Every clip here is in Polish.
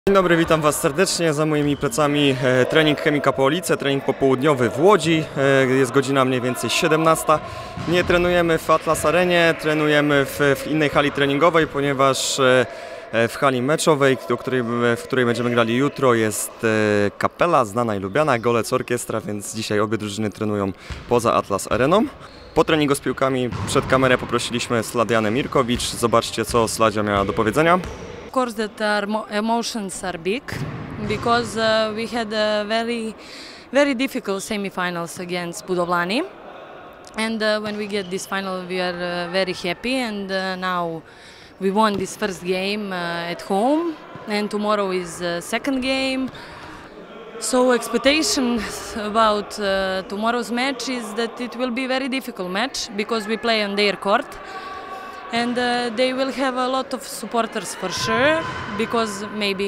Dzień dobry, witam Was serdecznie. Za moimi plecami trening Chemika Police, trening popołudniowy w Łodzi. Jest godzina mniej więcej 17. Nie trenujemy w Atlas Arenie, trenujemy w innej hali treningowej, ponieważ w hali meczowej, w której będziemy grali jutro, jest kapela znana i lubiana, Golec Orkiestra, więc dzisiaj obie drużyny trenują poza Atlas Areną. Po treningu z piłkami przed kamerę poprosiliśmy Sladianę Mirkowicz. Zobaczcie, co Sladzia miała do powiedzenia. Of course that our emotions are big because we had a very difficult semi-finals against Budovlani, and when we get this final we are very happy, and now we won this first game at home, and tomorrow is second game. So expectations about tomorrow's match is that it will be a very difficult match because we play on their court. And they will have a lot of supporters for sure, because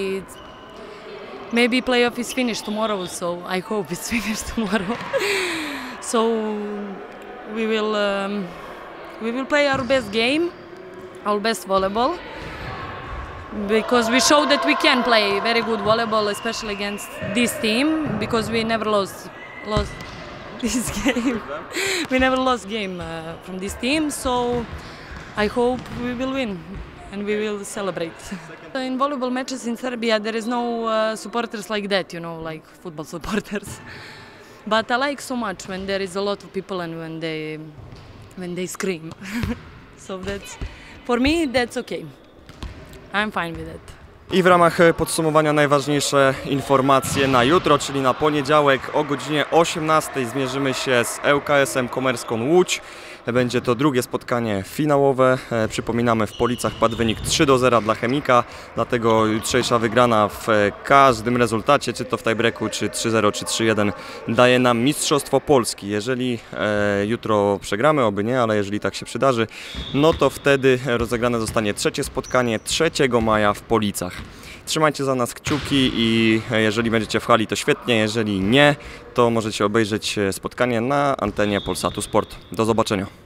maybe playoff is finished tomorrow, so I hope it's finished tomorrow. So we will play our best game, our best volleyball, because we show that we can play very good volleyball, especially against this team, because we never lost this game. We never lost game from this team, so I hope we will win and we will celebrate. In volleyball matches in Serbia there is no supporters like that, you know, like football supporters. But I like so much when there is a lot of people and when they scream. So that's, for me, that's okay. I'm fine with it. I w ramach podsumowania najważniejsze informacje na jutro, czyli na poniedziałek o godzinie 18 zmierzymy się z ŁKS-em Komerską Łódź. Będzie to drugie spotkanie finałowe. Przypominamy, w Policach padł wynik 3-0 dla Chemika, dlatego jutrzejsza wygrana w każdym rezultacie, czy to w tiebreaku, czy 3-0, czy 3-1, daje nam Mistrzostwo Polski. Jeżeli jutro przegramy, oby nie, ale jeżeli tak się przydarzy, no to wtedy rozegrane zostanie trzecie spotkanie 3 maja w Policach. Trzymajcie za nas kciuki i jeżeli będziecie w hali, to świetnie, jeżeli nie, to możecie obejrzeć spotkanie na antenie Polsatu Sport. Do zobaczenia.